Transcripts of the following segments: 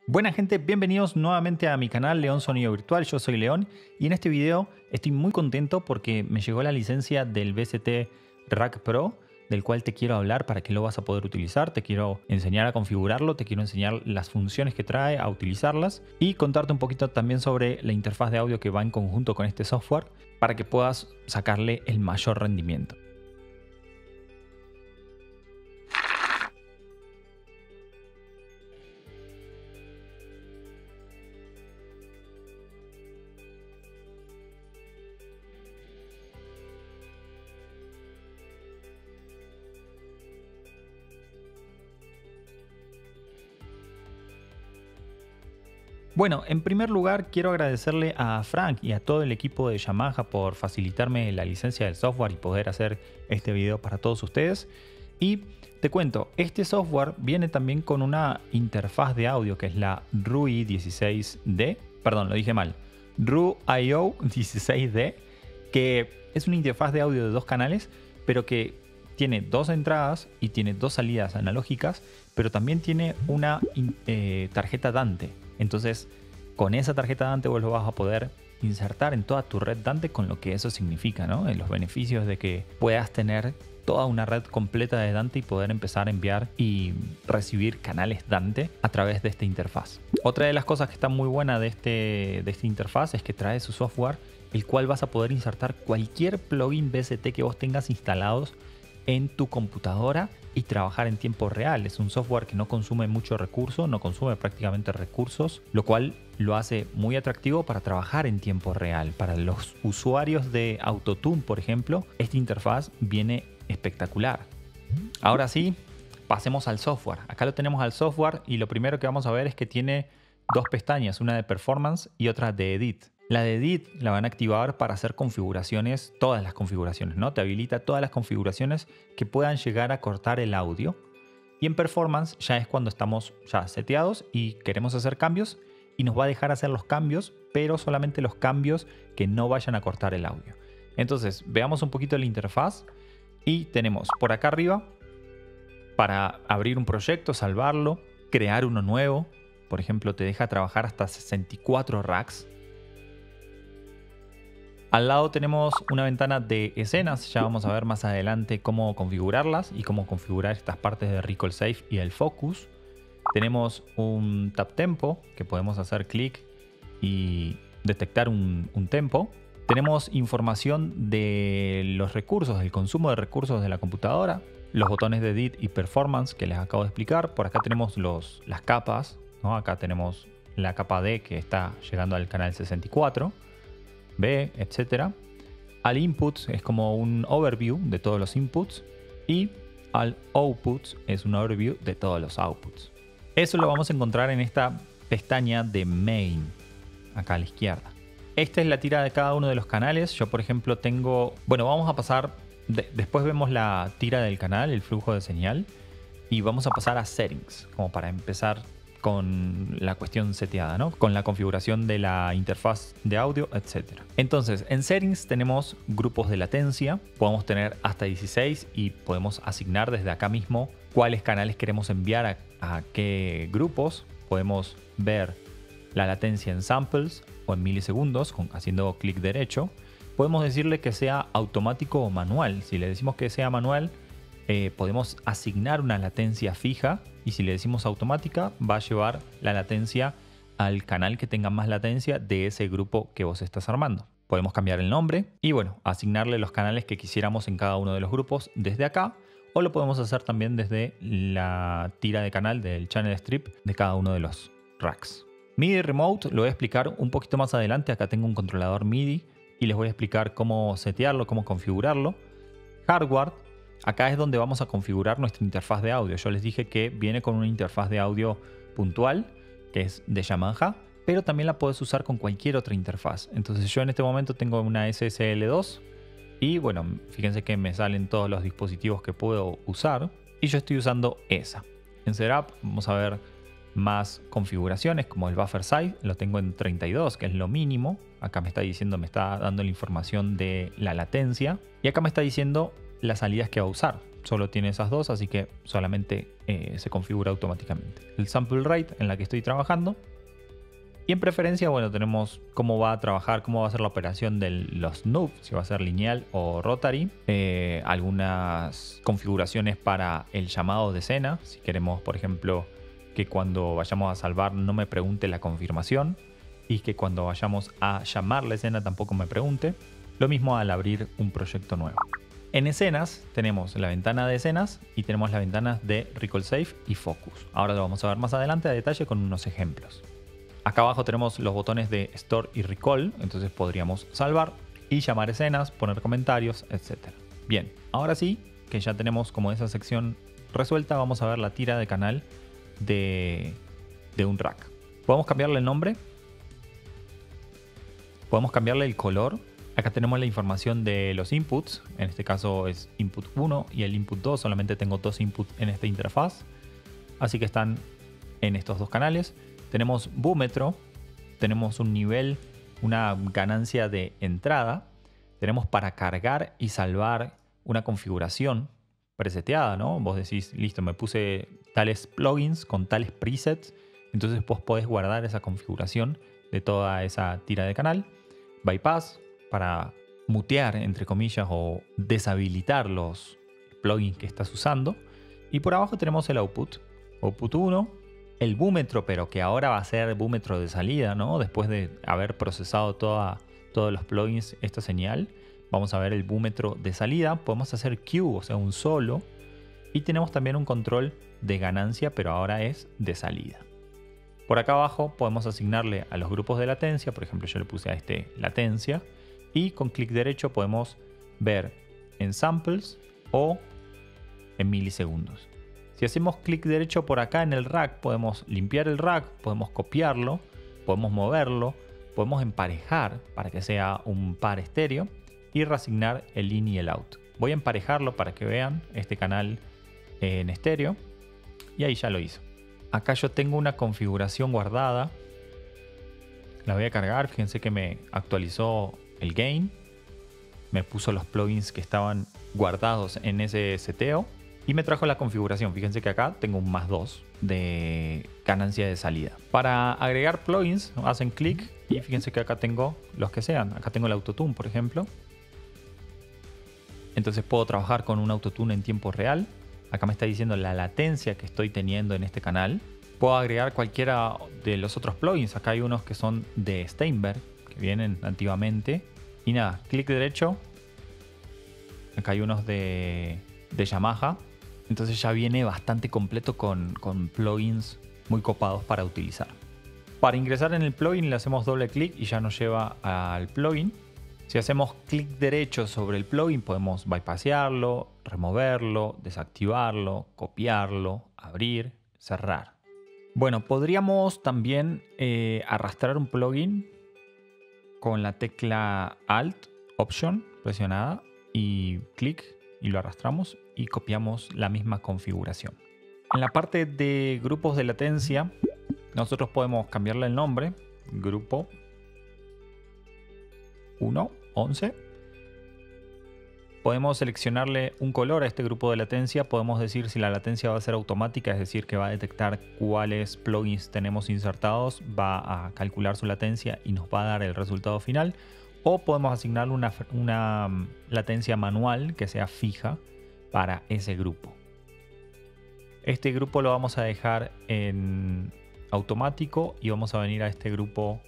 Buena gente, bienvenidos nuevamente a mi canal León Sonido Virtual. Yo soy León y en este video estoy muy contento porque me llegó la licencia del VST Rack Pro, del cual te quiero hablar para qué lo vas a poder utilizar. Te quiero enseñar a configurarlo, te quiero enseñar las funciones que trae, a utilizarlas y contarte un poquito también sobre la interfaz de audio que va en conjunto con este software para que puedas sacarle el mayor rendimiento. Bueno, en primer lugar quiero agradecerle a Frank y a todo el equipo de Yamaha por facilitarme la licencia del software y poder hacer este video para todos ustedes. Y te cuento, este software viene también con una interfaz de audio que es la RUI 16D, perdón, lo dije mal, RUIO 16D, que es una interfaz de audio de 2 canales, pero que tiene 2 entradas y tiene 2 salidas analógicas, pero también tiene una tarjeta Dante. Entonces, con esa tarjeta Dante vos lo vas a poder insertar en toda tu red Dante, con lo que eso significa, ¿no? En los beneficios de que puedas tener toda una red completa de Dante y poder empezar a enviar y recibir canales Dante a través de esta interfaz. Otra de las cosas que está muy buena de esta interfaz es que trae su software, el cual vas a poder insertar cualquier plugin VST que vos tengas instalados en tu computadora y trabajar en tiempo real. Es un software que no consume mucho recurso, no consume prácticamente recursos, lo cual lo hace muy atractivo para trabajar en tiempo real. Para los usuarios de Autotune, por ejemplo, esta interfaz viene espectacular. Ahora sí, pasemos al software. Acá lo tenemos al software y lo primero que vamos a ver es que tiene 2 pestañas, una de Performance y otra de Edit. La de Edit la van a activar para hacer configuraciones, todas las configuraciones, ¿no? Te habilita todas las configuraciones que puedan llegar a cortar el audio. Y en Performance ya es cuando estamos ya seteados y queremos hacer cambios y nos va a dejar hacer los cambios, pero solamente los cambios que no vayan a cortar el audio. Entonces, veamos un poquito la interfaz y tenemos por acá arriba para abrir un proyecto, salvarlo, crear uno nuevo. Por ejemplo, te deja trabajar hasta 64 racks. Al lado tenemos una ventana de escenas, ya vamos a ver más adelante cómo configurarlas y cómo configurar estas partes de Recall Safe y el Focus. Tenemos un Tap Tempo, que podemos hacer clic y detectar un tempo. Tenemos información de los recursos, del consumo de recursos de la computadora, los botones de Edit y Performance que les acabo de explicar. Por acá tenemos las capas, ¿no? Acá tenemos la capa D que está llegando al canal 64. B, etcétera. Al inputs es como un overview de todos los inputs y al outputs es un overview de todos los outputs. Eso lo vamos a encontrar en esta pestaña de main, acá a la izquierda. Esta es la tira de cada uno de los canales. Yo, por ejemplo, tengo... Bueno, vamos a pasar... Después vemos la tira del canal, el flujo de señal, y vamos a pasar a settings, como para empezar con la cuestión seteada, ¿no? Con la configuración de la interfaz de audio, etc. Entonces, en settings tenemos grupos de latencia, podemos tener hasta 16 y podemos asignar desde acá mismo cuáles canales queremos enviar a qué grupos. Podemos ver la latencia en samples o en milisegundos haciendo clic derecho. Podemos decirle que sea automático o manual. Si le decimos que sea manual, podemos asignar una latencia fija, y si le decimos automática va a llevar la latencia al canal que tenga más latencia de ese grupo que vos estás armando. Podemos cambiar el nombre y bueno, asignarle los canales que quisiéramos en cada uno de los grupos desde acá, o lo podemos hacer también desde la tira de canal del channel strip de cada uno de los racks. MIDI Remote lo voy a explicar un poquito más adelante. Acá tengo un controlador MIDI y les voy a explicar cómo setearlo, cómo configurarlo. Hardware, acá es donde vamos a configurar nuestra interfaz de audio. Yo les dije que viene con una interfaz de audio puntual, que es de Yamaha, pero también la puedes usar con cualquier otra interfaz. Entonces yo en este momento tengo una SSL2 y bueno, fíjense que me salen todos los dispositivos que puedo usar y yo estoy usando esa. En Setup vamos a ver más configuraciones como el buffer size, lo tengo en 32, que es lo mínimo. Acá me está diciendo, me está dando la información de la latencia y acá me está diciendo las salidas que va a usar. solo tiene esas dos, así que solamente se configura automáticamente. El sample rate en la que estoy trabajando. Y en preferencia, bueno, tenemos cómo va a trabajar, cómo va a ser la operación de los nodes, si va a ser lineal o rotary. Algunas configuraciones para el llamado de escena, si queremos, por ejemplo, que cuando vayamos a salvar no me pregunte la confirmación y que cuando vayamos a llamar la escena tampoco me pregunte. Lo mismo al abrir un proyecto nuevo. En escenas tenemos la ventana de escenas y tenemos las ventanas de Recall Safe y Focus. Ahora lo vamos a ver más adelante a detalle con unos ejemplos. Acá abajo tenemos los botones de Store y Recall, entonces podríamos salvar y llamar escenas, poner comentarios, etc. Bien, ahora sí que ya tenemos como esa sección resuelta, vamos a ver la tira de canal de un rack. Podemos cambiarle el nombre, podemos cambiarle el color. Acá tenemos la información de los inputs, en este caso es input 1 y el input 2, solamente tengo dos inputs en esta interfaz, así que están en estos dos canales. Tenemos búmetro, tenemos un nivel, una ganancia de entrada, tenemos para cargar y salvar una configuración preseteada, ¿no? Vos decís, listo, me puse tales plugins con tales presets, entonces vos podés guardar esa configuración de toda esa tira de canal. Bypass, para mutear, entre comillas, o deshabilitar los plugins que estás usando. Y por abajo tenemos el output. Output 1, el búmetro, pero que ahora va a ser búmetro de salida, ¿no? Después de haber procesado todos los plugins esta señal, vamos a ver el búmetro de salida. Podemos hacer queue, o sea, un solo. Y tenemos también un control de ganancia, pero ahora es de salida. Por acá abajo podemos asignarle a los grupos de latencia. Por ejemplo, yo le puse a este latencia. Y con clic derecho podemos ver en samples o en milisegundos. Si hacemos clic derecho por acá en el rack, podemos limpiar el rack, podemos copiarlo, podemos moverlo, podemos emparejar para que sea un par estéreo y reasignar el in y el out. Voy a emparejarlo para que vean este canal en estéreo y ahí ya lo hizo. Acá yo tengo una configuración guardada. La voy a cargar, fíjense que me actualizó el gain, me puso los plugins que estaban guardados en ese seteo y me trajo la configuración. Fíjense que acá tengo un +2 de ganancia de salida. Para agregar plugins hacen clic y fíjense que acá tengo los que sean. Acá tengo el autotune, por ejemplo. Entonces puedo trabajar con un autotune en tiempo real. Acá me está diciendo la latencia que estoy teniendo en este canal. Puedo agregar cualquiera de los otros plugins. Acá hay unos que son de Steinberg, que vienen nativamente. Y nada, clic derecho. Acá hay unos de Yamaha. Entonces ya viene bastante completo con plugins muy copados para utilizar. Para ingresar en el plugin le hacemos doble clic y ya nos lleva al plugin. Si hacemos clic derecho sobre el plugin podemos bypassearlo, removerlo, desactivarlo, copiarlo, abrir, cerrar. Bueno, podríamos también arrastrar un plugin con la tecla Alt, Option presionada y clic y lo arrastramos y copiamos la misma configuración. En la parte de grupos de latencia nosotros podemos cambiarle el nombre, grupo 1, 11. Podemos seleccionarle un color a este grupo de latencia. Podemos decir si la latencia va a ser automática, es decir, que va a detectar cuáles plugins tenemos insertados, va a calcular su latencia y nos va a dar el resultado final. O podemos asignarle una latencia manual que sea fija para ese grupo. Este grupo lo vamos a dejar en automático y vamos a venir a este grupo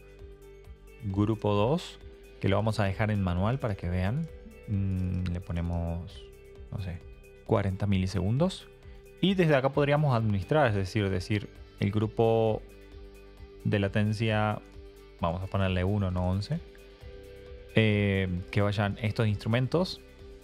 2, que lo vamos a dejar en manual para que vean. Le ponemos, no sé, 40 milisegundos. Y desde acá podríamos administrar, es decir, el grupo de latencia, vamos a ponerle 1, no 11. Que vayan estos instrumentos.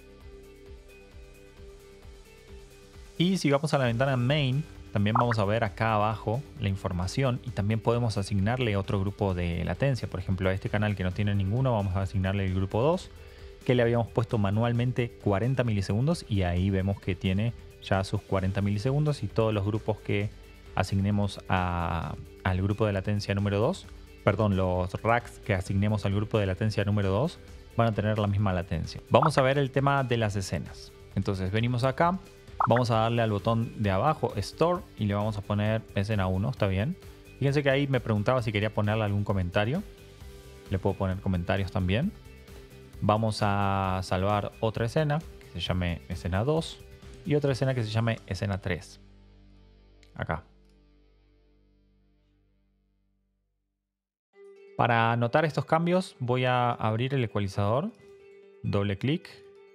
Y si vamos a la ventana main, también vamos a ver acá abajo la información y también podemos asignarle otro grupo de latencia. Por ejemplo, a este canal que no tiene ninguno, vamos a asignarle el grupo 2, que le habíamos puesto manualmente 40 milisegundos y ahí vemos que tiene ya sus 40 milisegundos y todos los grupos que asignemos al grupo de latencia número 2, perdón, los racks que asignemos al grupo de latencia número 2 van a tener la misma latencia. Vamos a ver el tema de las escenas. Entonces venimos acá Vamos a darle al botón de abajo, Store, y le vamos a poner escena 1, ¿está bien? Fíjense que ahí me preguntaba si quería ponerle algún comentario. Le puedo poner comentarios también. Vamos a salvar otra escena que se llame escena 2 y otra escena que se llame escena 3. Acá. Para anotar estos cambios voy a abrir el ecualizador, doble clic.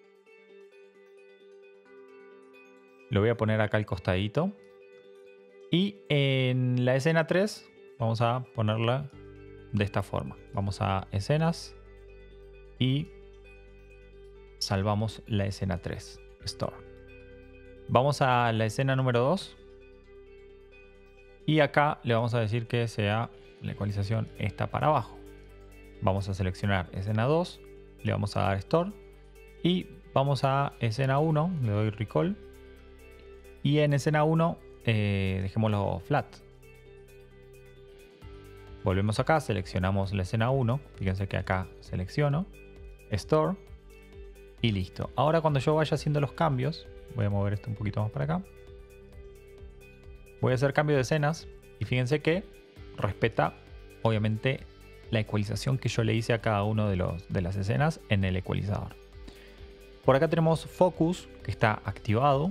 Lo voy a poner acá al costadito. Y en la escena 3 vamos a ponerla de esta forma. Vamos a escenas y salvamos la escena 3, Store. Vamos a la escena número 2 y acá le vamos a decir que sea la ecualización esta para abajo. Vamos a seleccionar escena 2, le vamos a dar Store y vamos a escena 1, le doy Recall y en escena 1 dejémoslo flat. Volvemos acá, seleccionamos la escena 1. Fíjense que acá selecciono, Store y listo. Ahora cuando yo vaya haciendo los cambios, voy a mover esto un poquito más para acá. Voy a hacer cambio de escenas y fíjense que respeta obviamente la ecualización que yo le hice a cada uno de las escenas en el ecualizador. Por acá tenemos Focus que está activado.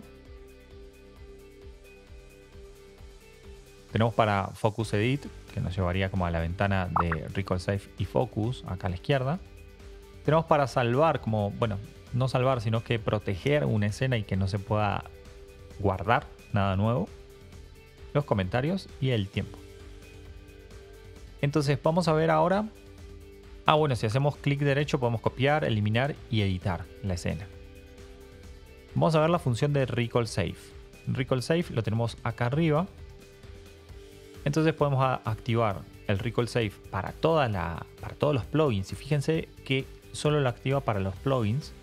Tenemos para Focus Edit, que nos llevaría como a la ventana de Recall Safe y Focus, acá a la izquierda. Tenemos para salvar, como, bueno, no salvar, sino que proteger una escena y que no se pueda guardar nada nuevo. Los comentarios y el tiempo. Entonces vamos a ver ahora. Bueno, si hacemos clic derecho podemos copiar, eliminar y editar la escena. Vamos a ver la función de Recall Safe. Recall Safe lo tenemos acá arriba. Entonces podemos activar el Recall Safe para todos los plugins. Y fíjense que solo lo activa para los plugins.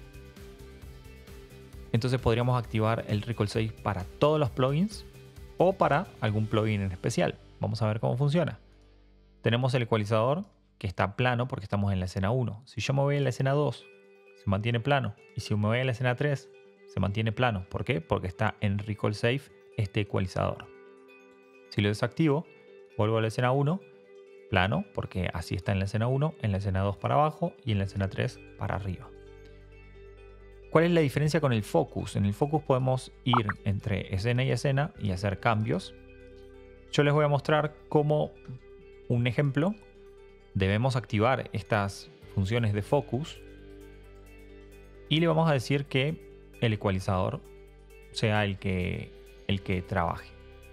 Entonces podríamos activar el Recall Safe para todos los plugins o para algún plugin en especial. Vamos a ver cómo funciona. Tenemos el ecualizador que está plano porque estamos en la escena 1. Si yo me voy a la escena 2, se mantiene plano. Y si me voy a la escena 3, se mantiene plano. ¿Por qué? Porque está en Recall Safe este ecualizador. Si lo desactivo, vuelvo a la escena 1, plano, porque así está en la escena 1, en la escena 2 para abajo y en la escena 3 para arriba. ¿Cuál es la diferencia con el Focus? En el Focus podemos ir entre escena y escena y hacer cambios. Yo les voy a mostrar cómo, un ejemplo, debemos activar estas funciones de Focus y le vamos a decir que el ecualizador sea el que trabaje.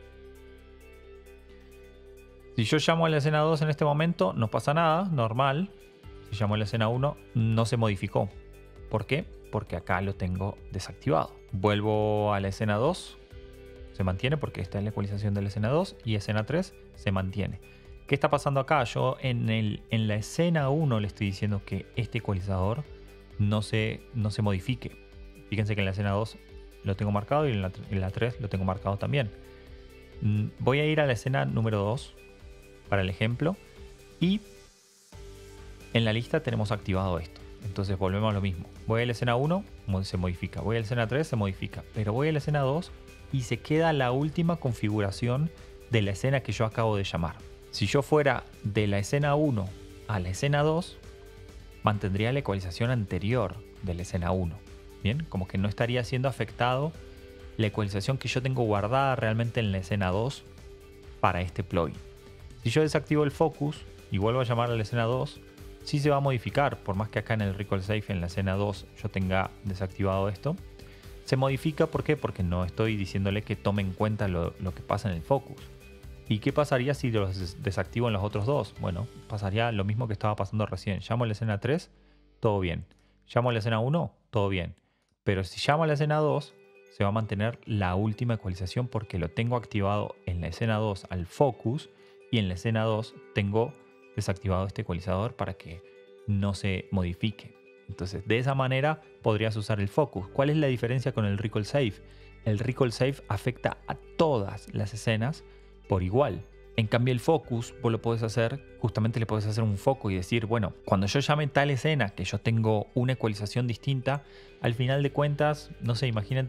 Si yo llamo a la escena 2 en este momento, no pasa nada, normal. Si llamo a la escena 1, no se modificó. ¿Por qué? Porque acá lo tengo desactivado. Vuelvo a la escena 2, se mantiene porque está en la ecualización de la escena 2 y escena 3 se mantiene. ¿Qué está pasando acá? Yo en la escena 1 le estoy diciendo que este ecualizador no se modifique. Fíjense que en la escena 2 lo tengo marcado y en la 3 lo tengo marcado también. Voy a ir a la escena número 2 para el ejemplo y en la lista tenemos activado esto. Entonces volvemos a lo mismo. Voy a la escena 1, se modifica. Voy a la escena 3, se modifica. Pero voy a la escena 2 y se queda la última configuración de la escena que yo acabo de llamar. Si yo fuera de la escena 1 a la escena 2, mantendría la ecualización anterior de la escena 1. Bien, como que no estaría siendo afectado la ecualización que yo tengo guardada realmente en la escena 2 para este plugin. Si yo desactivo el Focus y vuelvo a llamar a la escena 2, sí se va a modificar, por más que acá en el Recall Safe en la escena 2 yo tenga desactivado esto. Se modifica, ¿por qué? Porque no estoy diciéndole que tome en cuenta lo que pasa en el Focus. ¿Y qué pasaría si los desactivo en los otros dos? Bueno, pasaría lo mismo que estaba pasando recién. Llamo a la escena 3, todo bien. Llamo a la escena 1, todo bien. Pero si llamo a la escena 2, se va a mantener la última ecualización porque lo tengo activado en la escena 2 al Focus y en la escena 2 tengo desactivado este ecualizador para que no se modifique. Entonces, de esa manera podrías usar el Focus. ¿Cuál es la diferencia con el Recall Safe? El Recall Safe afecta a todas las escenas por igual. En cambio, el Focus, vos lo podés hacer, justamente le podés hacer un foco y decir, bueno, cuando yo llame tal escena que yo tengo una ecualización distinta, al final de cuentas, no sé, imagínate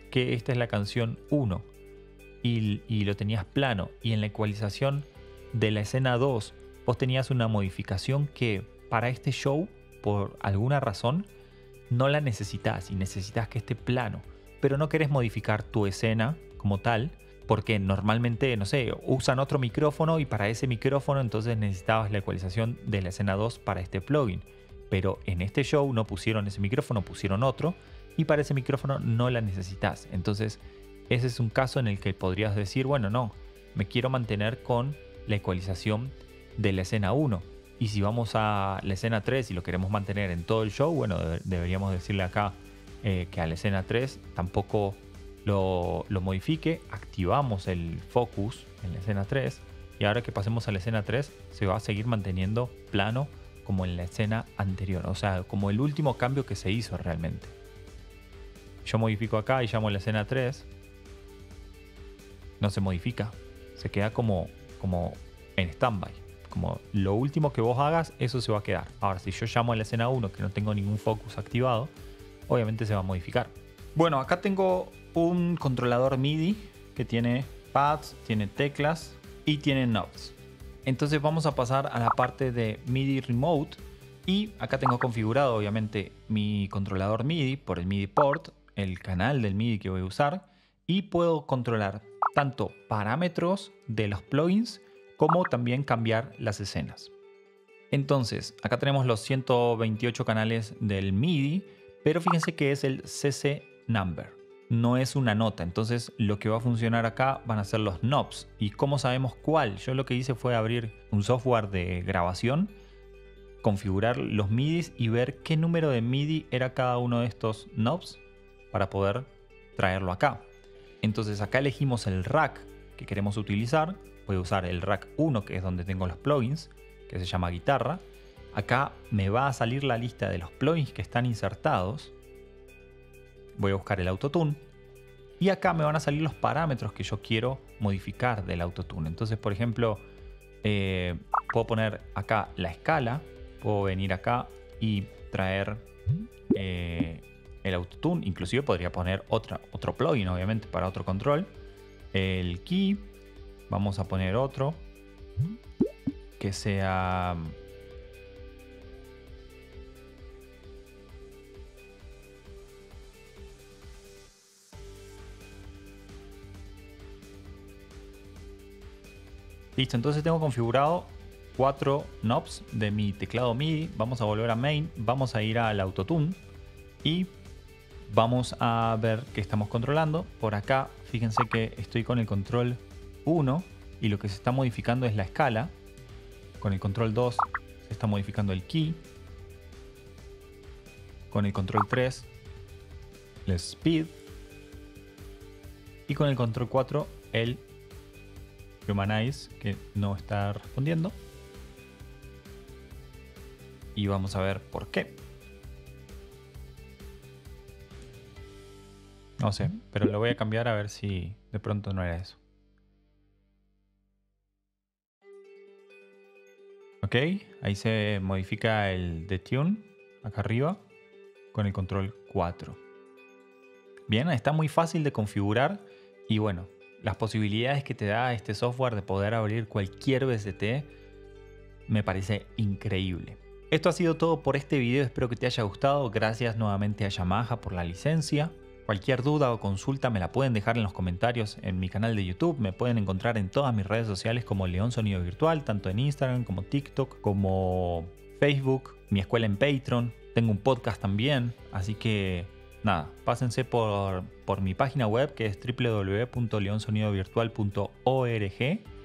que esta es la canción 1 y lo tenías plano, y en la ecualización de la escena 2 vos tenías una modificación que para este show, por alguna razón, no la necesitas y necesitas que esté plano, pero no querés modificar tu escena como tal, porque normalmente, no sé, usan otro micrófono y para ese micrófono entonces necesitabas la ecualización de la escena 2 para este plugin. Pero en este show no pusieron ese micrófono, pusieron otro, y para ese micrófono no la necesitas. Entonces ese es un caso en el que podrías decir, bueno, no, me quiero mantener con la ecualización de la escena 1. Y si vamos a la escena 3 y lo queremos mantener en todo el show, bueno, deberíamos decirle acá que a la escena 3 tampoco lo modifique. Activamos el focus en la escena 3 y ahora que pasemos a la escena 3 se va a seguir manteniendo plano como en la escena anterior, o sea, como el último cambio que se hizo realmente. Yo modifico acá y llamo a la escena 3, no se modifica, se queda como en standby. Como lo último que vos hagas, eso se va a quedar. Ahora, si yo llamo a la escena 1 que no tengo ningún focus activado, obviamente se va a modificar. Bueno, acá tengo un controlador MIDI que tiene pads, tiene teclas y tiene knobs. Entonces vamos a pasar a la parte de MIDI Remote. Y acá tengo configurado obviamente mi controlador MIDI por el MIDI port, el canal del MIDI que voy a usar. Y puedo controlar tanto parámetros de los plugins como también cambiar las escenas. Entonces, acá tenemos los 128 canales del MIDI, pero fíjense que es el CC number, no es una nota. Entonces, lo que va a funcionar acá van a ser los knobs. ¿Y cómo sabemos cuál? Yo lo que hice fue abrir un software de grabación, configurar los MIDIs y ver qué número de MIDI era cada uno de estos knobs para poder traerlo acá. Entonces, acá elegimos el rack que queremos utilizar. Voy a usar el rack 1, que es donde tengo los plugins, que se llama guitarra. Acá me va a salir la lista de los plugins que están insertados. Voy a buscar el autotune. Y acá me van a salir los parámetros que yo quiero modificar del autotune. Entonces, por ejemplo, puedo poner acá la escala. Puedo venir acá y traer el autotune. Inclusive podría poner otro plugin, obviamente, para otro control. El key. Vamos a poner otro que sea listo. Entonces tengo configurado 4 knobs de mi teclado MIDI. Vamos a volver a main, vamos a ir al autotune y vamos a ver qué estamos controlando. Por acá fíjense que estoy con el control 1 y lo que se está modificando es la escala. Con el control 2 se está modificando el key. Con el control 3 el speed. Y con el control 4 el humanize, que no está respondiendo. Y vamos a ver por qué. No sé, pero lo voy a cambiar a ver si de pronto no era eso. Ok, ahí se modifica el detune acá arriba con el control 4. Bien, está muy fácil de configurar y bueno, las posibilidades que te da este software de poder abrir cualquier VST me parece increíble. Esto ha sido todo por este video, espero que te haya gustado. Gracias nuevamente a Yamaha por la licencia. Cualquier duda o consulta me la pueden dejar en los comentarios en mi canal de YouTube. Me pueden encontrar en todas mis redes sociales como León Sonido Virtual, tanto en Instagram como TikTok, como Facebook, mi escuela en Patreon. Tengo un podcast también, así que nada, pásense por mi página web que es www.leonsonidovirtual.org